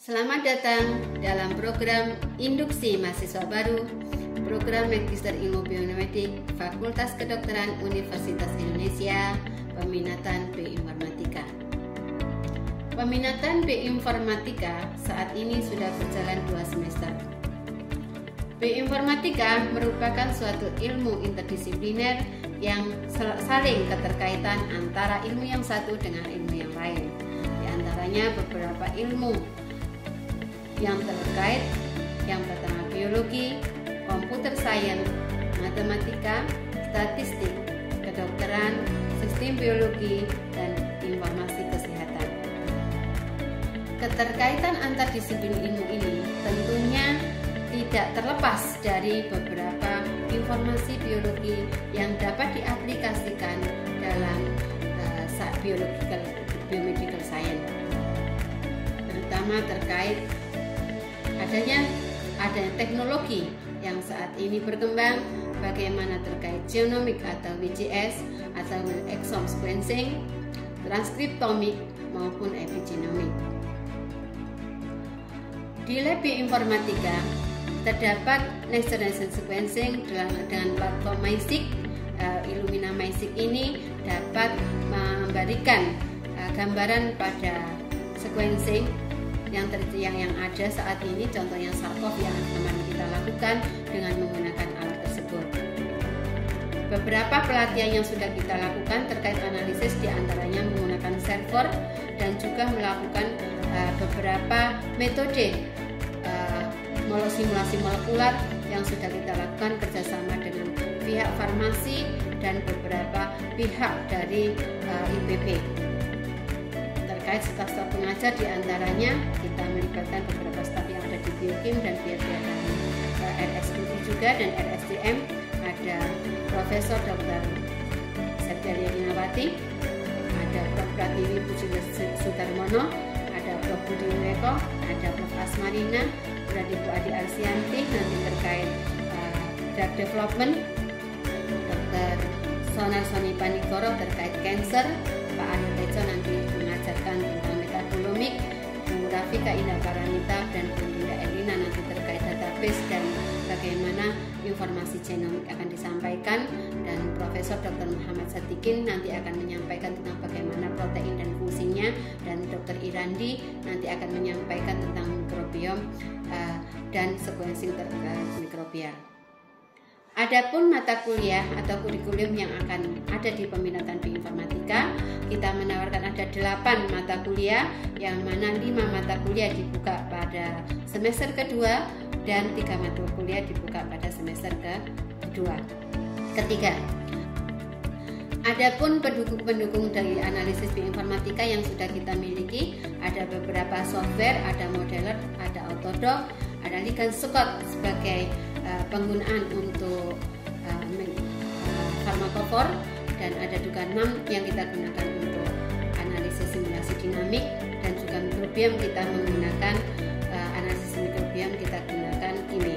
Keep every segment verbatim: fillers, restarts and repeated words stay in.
Selamat datang dalam program Induksi Mahasiswa Baru, program Magister Ilmu Biomedik Fakultas Kedokteran Universitas Indonesia, peminatan Bioinformatika. Peminatan Bioinformatika saat ini sudah berjalan dua semester. Bioinformatika merupakan suatu ilmu interdisipliner yang saling keterkaitan antara ilmu yang satu dengan ilmu yang lain. Di antaranya beberapa ilmu yang terkait, yang pertama biologi, komputer sains, matematika, statistik, kedokteran, sistem biologi, dan informasi kesehatan. Keterkaitan antar disiplin ilmu ini tentunya tidak terlepas dari beberapa informasi biologi yang dapat diaplikasikan dalam uh, biological biomedical science, terutama terkait adanya ada teknologi yang saat ini berkembang, bagaimana terkait genomic atau W G S atau exome sequencing, transkriptomik maupun epigenomik. Di lab bioinformatika terdapat next generation sequencing dengan platform MySeq. uh, Illumina MySeq ini dapat memberikan uh, gambaran pada sequencing yang yang yang ada saat ini, contohnya SARS-CoV yang kemarin kita lakukan dengan menggunakan alat tersebut. Beberapa pelatihan yang sudah kita lakukan terkait analisis diantaranya menggunakan server dan juga melakukan uh, beberapa metode uh, simulasi molekuler yang sudah kita lakukan kerjasama dengan pihak farmasi dan beberapa pihak dari uh, I P B. Terkait staf-staf pengajar diantaranya kita melibatkan beberapa staf yang ada di Biokim dan pihak-pihak dari uh, R X U juga dan R S D M. Ada Profesor Doktor Septialia Inawati, ada Prof Pratiwi Puji Sudarmono, ada Prof Budi Weko, ada Prof Asmarina, ada Ibu Adi Arsianti nanti terkait uh, drug development, Dokter Sonar Soni Panigoro terkait cancer, Pak Aryo Tejo nanti mengajarkan tentang metabolomik, Bu Rafika Indah Paranita dan Bu Dinda Elina nanti terkait database dan bagaimana informasi genomik akan disampaikan, dan Profesor Doktor Muhammad Sadikin nanti akan menyampaikan tentang bagaimana protein dan fungsinya, dan Dokter Irandi nanti akan menyampaikan tentang mikrobiom uh, dan sequencing terkait mikrobial. Adapun mata kuliah atau kurikulum yang akan ada di peminatan bioinformatika, kita menawarkan ada delapan mata kuliah, yang mana lima mata kuliah dibuka pada semester kedua dan tiga mata kuliah dibuka pada semester kedua. Ketiga, adapun pendukung-pendukung dari analisis bioinformatika yang sudah kita miliki, ada beberapa software, ada Modeler, ada Autodoc, ada Ligand Scott sebagai uh, penggunaan untuk uh, uh, farmakofor, dan ada juga N A M yang kita gunakan untuk analisis simulasi dinamik, dan juga mikrobiom kita menggunakan uh, analisis mikrobiom kita gunakan Kimi.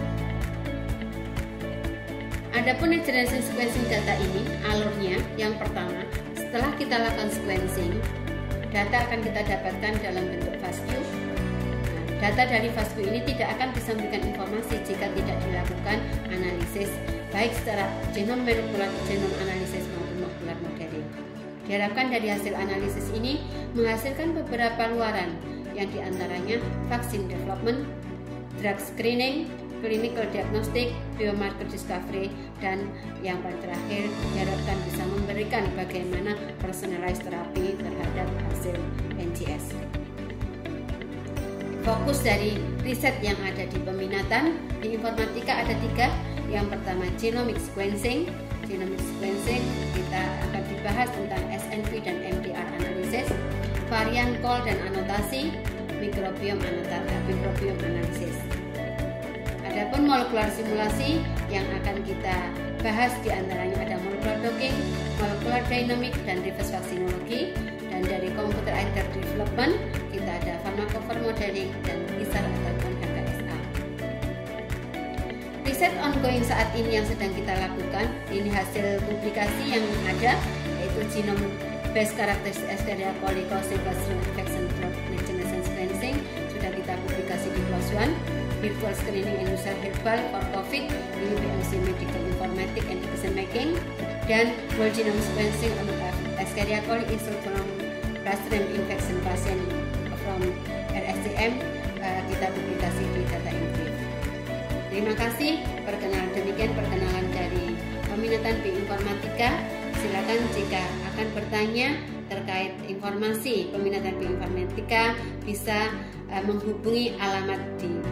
Adapun next generation sequencing data ini alurnya, yang pertama setelah kita lakukan sequencing, data akan kita dapatkan dalam bentuk FASTQ. Data dari FASTQ ini tidak akan bisa memberikan informasi jika tidak dilakukan analisis baik secara genom molekular, genom analisis maupun molekular modeling. Diharapkan dari hasil analisis ini menghasilkan beberapa luaran, yang diantaranya vaksin development, drug screening, clinical diagnostic, biomarker discovery, dan yang paling terakhir diharapkan bisa memberikan bagaimana personalized therapy terhadap hasil N G S. Fokus dari riset yang ada di peminatan di informatika ada tiga. Yang pertama genomic sequencing. Genomic sequencing kita akan dibahas tentang S N P dan M D R analysis, varian call dan anotasi, mikrobiom anotasi, mikrobiom analisis. Adapun molekular simulasi yang akan kita bahas diantaranya ada molecular docking, molecular dynamic, dan reverse vaccinology. Dan dari computer aided development kita ada pharmacophore modeling dan I S A R ataupun H K S A. Riset ongoing saat ini yang sedang kita lakukan, ini hasil publikasi yang ada, yaitu genome based characteristics dari polycostic infection next generation sequencing sudah kita virtual screening Indonesia Herbal for COVID ini B M C Medical Informatics and Decision Making, dan whole genome sequencing untuk Escherichia coli Institute from Bloodstream Infection Patient from R S C M uh, kita publikasi di Data Entry. Terima kasih. Perkenalan demikian perkenalan dari peminatan bioinformatika. Silakan jika akan bertanya terkait informasi peminatan bioinformatika bisa uh, menghubungi alamat di